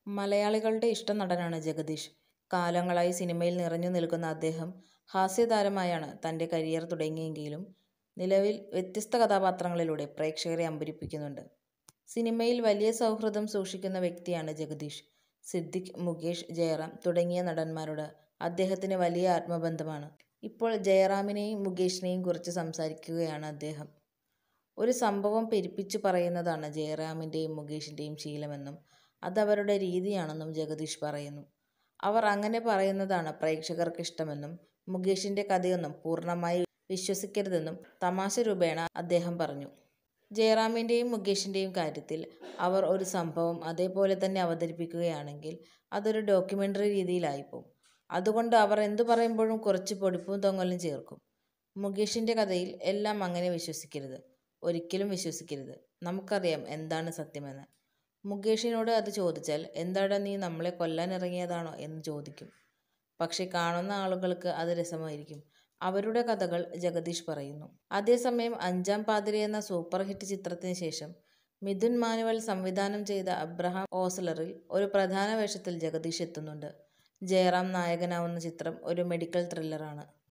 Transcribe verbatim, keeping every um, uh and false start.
മലയാളികളുടെ ഇഷ്ടനടനാണ് ജഗദീഷ്. കാലങ്ങളായി സിനിമയിൽ നിറഞ്ഞു നിൽക്കുന്ന അദ്ദേഹം ഹാസ്യതാരമായാണ് തൻ്റെ കരിയർ തുടങ്ങിയെങ്കിലും നിലവിൽ വ്യത്യസ്ത കഥാപാത്രങ്ങളിലൂടെ പ്രേക്ഷകരെ അമ്പരിപ്പിക്കുന്നുണ്ട്. സിനിമയിൽ വലിയ സൗഹൃദം സൂക്ഷിക്കുന്ന വ്യക്തിയാണ് ജഗദീഷ്. സിദ്ദിഖ്, മുകേഷ്, ജയറാം തുടങ്ങിയ നടന്മാരോട് അദ്ദേഹത്തിന് വലിയ ആത്മബന്ധമാണ്. ഇപ്പോൾ ജയറാമിനെയും മുകേഷിനെയും കുറിച്ച് സംസാരിക്കുകയാണ് അദ്ദേഹം. ഒരു സംഭവം പെരുപ്പിച്ചു പറയുന്നതാണ് ജയറാമിൻ്റെയും മുകേഷിൻ്റെയും ശീലമെന്നും അതവരുടെ രീതിയാണെന്നും ജഗദീഷ് പറയുന്നു. അവർ അങ്ങനെ പറയുന്നതാണ് പ്രേക്ഷകർക്ക് ഇഷ്ടമെന്നും മുകേഷിൻ്റെ കഥയൊന്നും പൂർണ്ണമായി വിശ്വസിക്കരുതെന്നും തമാശ രൂപേണ അദ്ദേഹം പറഞ്ഞു. ജയറാമിൻ്റെയും മുകേഷിൻ്റെയും കാര്യത്തിൽ അവർ ഒരു സംഭവം അതേപോലെ തന്നെ അവതരിപ്പിക്കുകയാണെങ്കിൽ അതൊരു ഡോക്യുമെൻ്ററി രീതിയിലായിപ്പോവും. അതുകൊണ്ട് അവർ എന്തു പറയുമ്പോഴും കുറച്ച് പൊടിപ്പും തൊങ്ങലും ചേർക്കും. മുകേഷിൻ്റെ കഥയിൽ എല്ലാം അങ്ങനെ വിശ്വസിക്കരുത്, ഒരിക്കലും വിശ്വസിക്കരുത്. നമുക്കറിയാം എന്താണ് സത്യമെന്ന്. മുകേഷിനോട് അത് ചോദിച്ചാൽ എന്താടാ നീ നമ്മളെ കൊല്ലാനിറങ്ങിയതാണോ എന്ന് ചോദിക്കും. പക്ഷെ കാണുന്ന ആളുകൾക്ക് അത് രസമായിരിക്കും. അവരുടെ കഥകൾ ജഗദീഷ് പറയുന്നു. അതേസമയം അഞ്ചാം പാതിര എന്ന സൂപ്പർ ഹിറ്റ് ചിത്രത്തിന് ശേഷം മിഥുൻ മാനുവൽ സംവിധാനം ചെയ്ത അബ്രഹാം ഓസ്ലറിൽ ഒരു പ്രധാന വേഷത്തിൽ ജഗദീഷ് എത്തുന്നുണ്ട്. ജയറാം നായകനാവുന്ന ചിത്രം ഒരു മെഡിക്കൽ ത്രില്ലറാണ്.